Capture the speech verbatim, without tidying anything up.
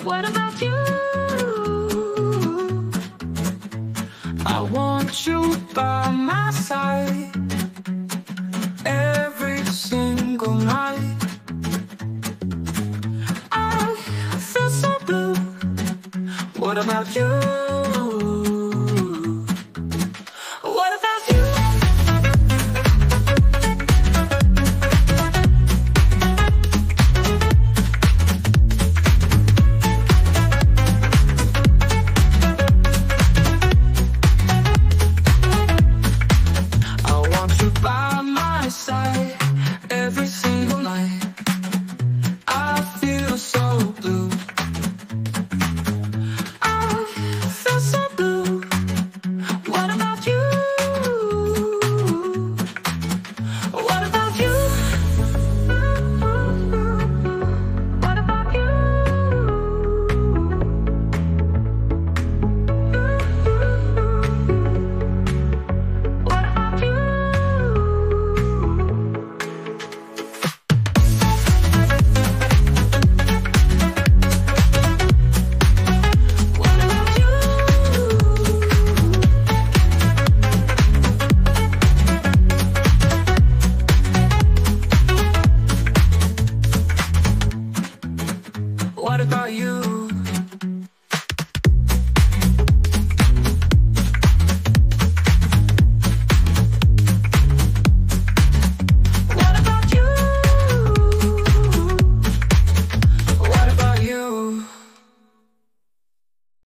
What about you? I want you by my side every single night. I feel so blue. What about you?